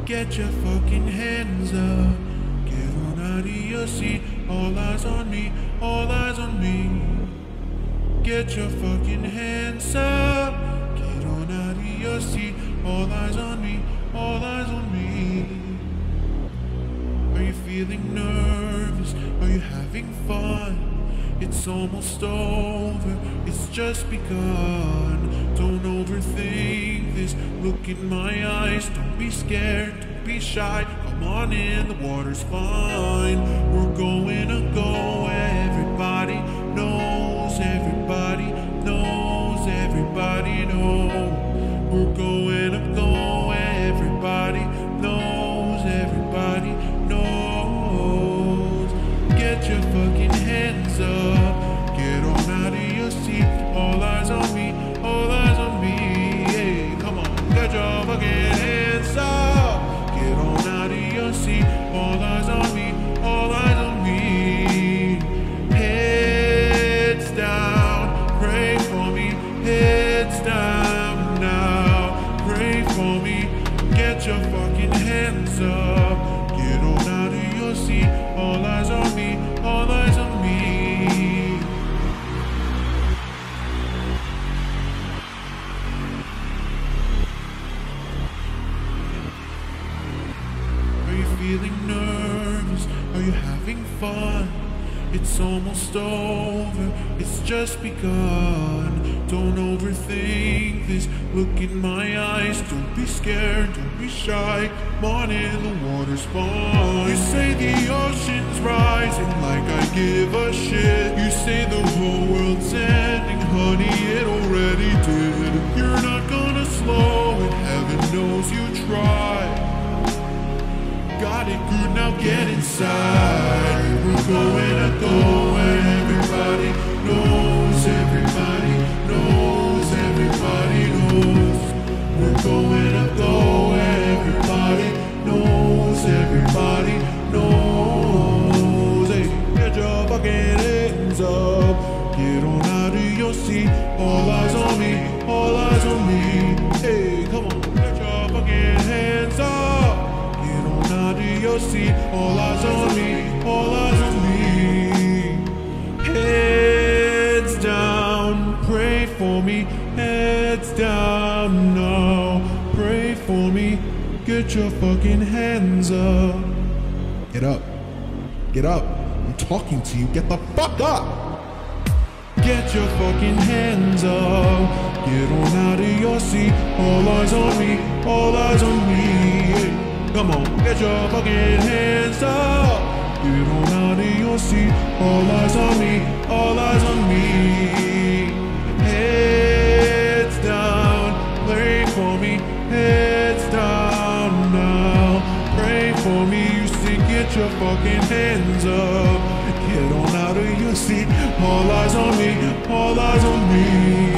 Get your fucking hands up. Get on out of your seat. All eyes on me, all eyes on me. Get your fucking hands up. Get on out of your seat. All eyes on me, all eyes on me. Are you feeling nervous? Are you having fun? It's almost over, it's just begun. Don't overthink this, look in my eyes. Don't be scared, don't be shy. Come on in, the water's fine. We're going to go, everybody knows, everybody knows, everybody knows. We're going to go, everybody knows, everybody knows. Get your fucking hands up, get on out of your seat. All eyes on me, all eyes on me. Hey, come on, get your fucking hands up, get on out of your seat. All eyes on me, all eyes on me. Heads down, pray for me. Heads down now, pray for me. Get your fucking hands up, get on out of your seat. All eyes on me, all eyes on me. Are you feeling nervous? Are you having fun? It's almost over, it's just begun. Don't overthink this, look in my eyes. Don't be scared, don't be shy. Come on in, the water's fine. You say the ocean's rising like I give a shit. You say the whole world's ending, honey, it already did. You're not gonna slow it, heaven knows you try. Got it good, now get inside. We're going to go where everybody knows, everybody knows, everybody knows. We're going to go where everybody knows, everybody knows. Hey, get your fucking hands up, get on out of your seat. All eyes on me, all eyes on me. Hey, come on, get your fucking hands up, out of your seat. All eyes on me, all eyes on me. Heads down, pray for me. Heads down now, pray for me. Get your fucking hands up. Get up, get up. I'm talking to you, get the fuck up. Get your fucking hands up, get on out of your seat. All eyes on me, all eyes on me. Come on, get your fucking hands up, get on out of your seat. All eyes on me, all eyes on me. Heads down, pray for me. Heads down now, pray for me. You say get your fucking hands up, get on out of your seat. All eyes on me, all eyes on me.